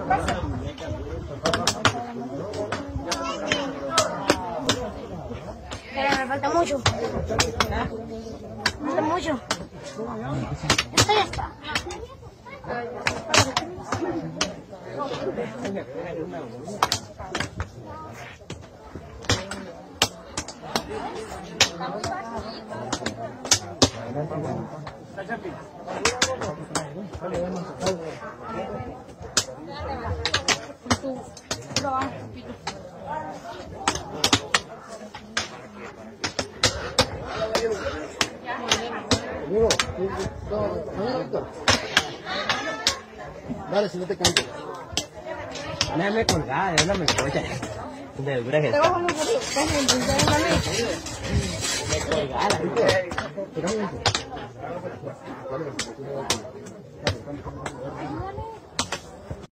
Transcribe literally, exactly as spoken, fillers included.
Pero me falta mucho. Me falta mucho. Esto ya está. Dale, si no te canto. Déjame colgar, de una me escucha. De dura que Te bajo un poquito. me colgara, ¿viste? Dale.